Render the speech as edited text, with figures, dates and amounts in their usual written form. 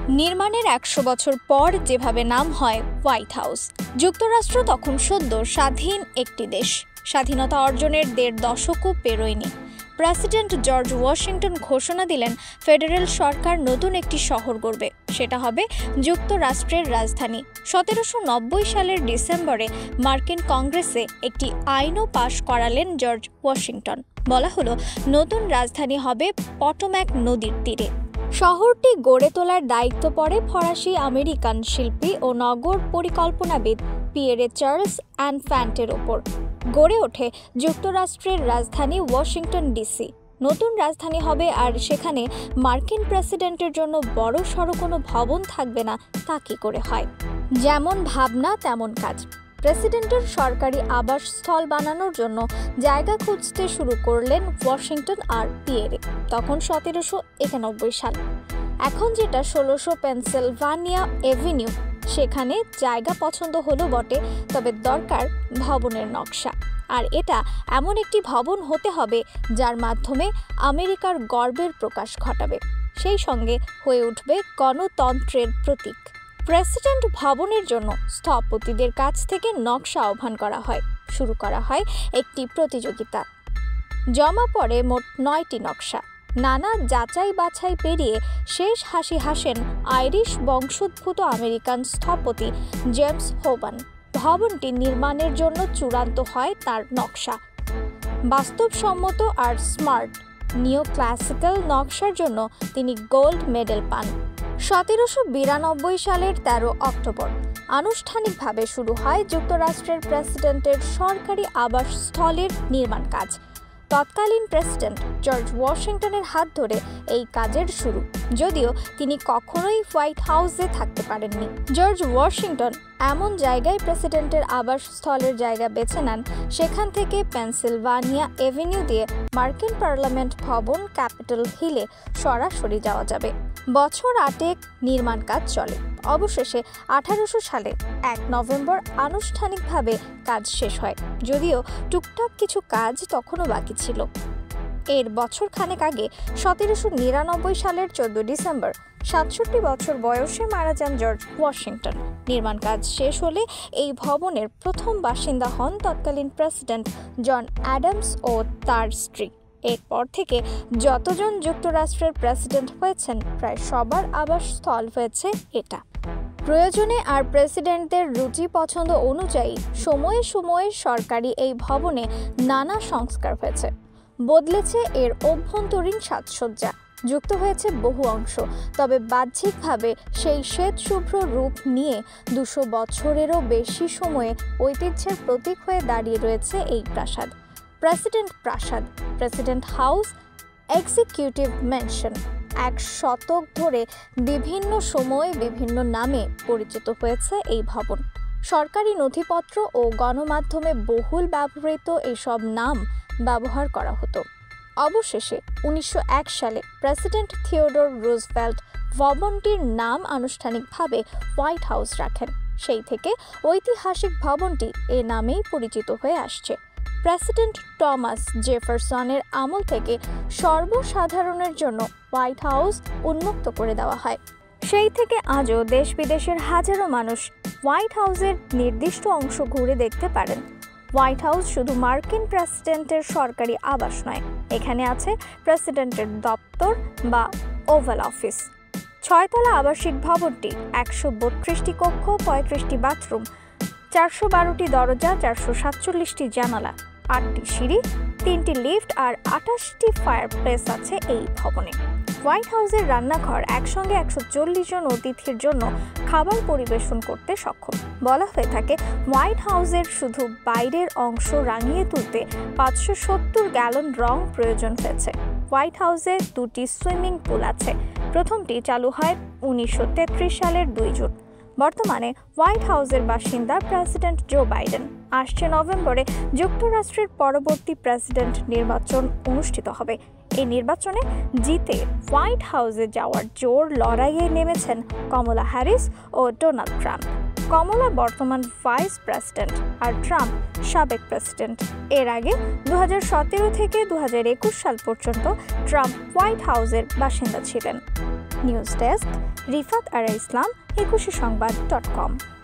নির্মাণের ১০০ বছর পর যেভাবে নাম হয় হোয়াইট হাউস। যুক্তরাষ্ট্র তখন সদ্য স্বাধীন একটি দেশ, স্বাধীনতা অর্জনের ১.৫ দশকও পেরোয়নি। প্রেসিডেন্ট জর্জ ওয়াশিংটন ঘোষণা দিলেন ফেডারেল সরকার নতুন একটি শহর গড়বে, সেটা হবে যুক্তরাষ্ট্রের রাজধানী। ১৭৯০ সালের ডিসেম্বরে মার্কিন কংগ্রেসে একটি আইনও পাশ করালেন জর্জ ওয়াশিংটন। বলা হলো নতুন রাজধানী হবে পটোম্যাক নদীর তীরে। শহরটি গড়ে তোলার দায়িত্ব পড়ে ফরাসি আমেরিকান শিল্পী ও নগর পরিকল্পনাবিদ পিয়েরে চার্লস অ্যানফ্যান্টের ওপর। গড়ে ওঠে যুক্তরাষ্ট্রের রাজধানী ওয়াশিংটন ডিসি। নতুন রাজধানী হবে, আর সেখানে মার্কিন প্রেসিডেন্টের জন্য বড় সড়ো কোনো ভবন থাকবে না। তা কি করে হয়? যেমন ভাবনা তেমন কাজ। প্রেসিডেন্টের সরকারি আবাসস্থল বানানোর জন্য জায়গা খুঁজতে শুরু করলেন ওয়াশিংটন আর পিয়েরে। তখন ১৭৯১ সাল। এখন যেটা ১৬০০ পেনসিলভানিয়া এভিনিউ, সেখানে জায়গা পছন্দ হলো বটে, তবে দরকার ভবনের নকশা। আর এটা এমন একটি ভবন হতে হবে যার মাধ্যমে আমেরিকার গর্বের প্রকাশ ঘটাবে, সেই সঙ্গে হয়ে উঠবে গণতন্ত্রের প্রতীক। প্রেসিডেন্ট ভবনের জন্য স্থপতিদের কাছ থেকে নকশা আহ্বান করা হয়। শুরু করা হয় একটি প্রতিযোগিতা। জমা পড়ে মোট ৯টি নকশা। নানা যাচাই বাছাই পেরিয়ে শেষ হাসি হাসেন আইরিশ বংশোদ্ভূত আমেরিকান স্থপতি জেমস হোবান। ভবনটি নির্মাণের জন্য চূড়ান্ত হয় তার নকশা। বাস্তবসম্মত আর স্মার্ট নিও ক্লাসিক্যাল নকশার জন্য তিনি গোল্ড মেডেল পান। ১৭৯২ সালের ১৩ অক্টোবর আনুষ্ঠানিকভাবে শুরু হয় যুক্তরাষ্ট্রের প্রেসিডেন্টের সরকারি আবাসস্থলের নির্মাণ কাজ। তৎকালীন প্রেসিডেন্ট জর্জ ওয়াশিংটনের হাত ধরে এই কাজের শুরু, যদিও তিনি কখনোই হোয়াইট হাউসে থাকতে পারেননি। জর্জ ওয়াশিংটন এমন জায়গায় প্রেসিডেন্টের আবাসস্থলের জায়গা বেছে নেন, সেখান থেকে পেনসিলভানিয়া এভিনিউ দিয়ে মার্কিন পার্লামেন্ট ভবন ক্যাপিটল হিলে সরাসরি যাওয়া যাবে। বছর ৮ নির্মাণ কাজ চলে। অবশেষে ১৮০০ সালে ১ নভেম্বর আনুষ্ঠানিকভাবে কাজ শেষ হয়, যদিও টুকটাক কিছু কাজ তখনও বাকি ছিল। এর বছর খানেক আগে ১৭৯৯ সালের ১৪ ডিসেম্বর ৬৭ বছর বয়সে মারা যান জর্জ ওয়াশিংটন। নির্মাণ কাজ শেষ হলে এই ভবনের প্রথম বাসিন্দা হন তৎকালীন প্রেসিডেন্ট জন অ্যাডামস ও তার স্ত্রী। এরপর থেকে যতজন যুক্তরাষ্ট্রের প্রেসিডেন্ট হয়েছেন, প্রায় সবার আবাসস্থল হয়েছে এটা। প্রয়োজনে আর প্রেসিডেন্টদের রুচি পছন্দ অনুযায়ী সময়ে সময়ে সরকারি এই ভবনে নানা সংস্কার হয়েছে। বদলেছে এর অভ্যন্তরীণ সাজসজ্জা, যুক্ত হয়েছে বহু অংশ, তবে বাহ্যিকভাবে সেই শ্বেত শুভ্র রূপ নিয়ে ২০০ বছরেরও বেশি সময়ে ঐতিহ্যের প্রতীক হয়ে দাঁড়িয়ে রয়েছে এই প্রাসাদ। প্রেসিডেন্ট প্রাসাদ, প্রেসিডেন্ট হাউস, এক্সিকিউটিভ ম্যানশন ১ শতক ধরে বিভিন্ন সময়ে বিভিন্ন নামে পরিচিত হয়েছে এই ভবন। সরকারি নথিপত্র ও গণমাধ্যমে বহুল ব্যবহৃত এসব নাম ব্যবহার করা হতো। অবশেষে ১৯০১ সালে প্রেসিডেন্ট থিওডোর রুজভেল্ট ভবনটির নাম আনুষ্ঠানিকভাবে হোয়াইট হাউস রাখেন। সেই থেকে ঐতিহাসিক ভবনটি এ নামেই পরিচিত হয়ে আসছে। প্রেসিডেন্ট টমাস জেফারসনের আমল থেকে সর্বসাধারণের জন্য হোয়াইট হাউস উন্মুক্ত করে দেওয়া হয়। সেই থেকে আজও দেশ বিদেশের হাজারো মানুষ হোয়াইট হাউসের নির্দিষ্ট অংশ ঘুরে দেখতে পারেন। হোয়াইট হাউস শুধু মার্কিন প্রেসিডেন্টের সরকারি আবাস নয়, এখানে আছে প্রেসিডেন্টের দপ্তর বা ওভাল অফিস। ৬তলা আবাসিক ভবনটি ১৩২টি কক্ষ, ৩৫টি বাথরুম, ৪১২টি দরজা, ৪৪৭টি জানালা, ৮টি সিঁড়ি, ৩টি লিফট আর ২৮টি ফায়ারপ্লেস আছে এই ভবনে। হোয়াইট হাউসের রান্নাঘর একসঙ্গে ১৪০ জন অতিথির জন্য খাবার পরিবেশন করতে সক্ষম। বলা হয়ে থাকে হোয়াইট হাউসের শুধু বাইরের অংশ রাঙিয়ে তুলতে ৫৭০ গ্যালন রং প্রয়োজন হয়েছে। হোয়াইট হাউসে ২টি সুইমিং পুল আছে। প্রথমটি চালু হয় ১৯৩৩ সালের ২ জুন। বর্তমানে হোয়াইট হাউসের বাসিন্দা প্রেসিডেন্ট জো বাইডেন। আসছে নভেম্বরে যুক্তরাষ্ট্রের পরবর্তী প্রেসিডেন্ট নির্বাচন অনুষ্ঠিত হবে। এই নির্বাচনে জিতে হোয়াইট হাউসে যাওয়ার জোর লড়াইয়ে নেমেছেন কমলা হ্যারিস ও ডোনাল্ড ট্রাম্প। কমলা বর্তমান ভাইস প্রেসিডেন্ট আর ট্রাম্প সাবেক প্রেসিডেন্ট। এর আগে ২০১৭ থেকে ২০২১ সাল পর্যন্ত ট্রাম্প হোয়াইট হাউসের বাসিন্দা ছিলেন। News desk, Rifat Ara Islam, Ekushey সংবাদ.com।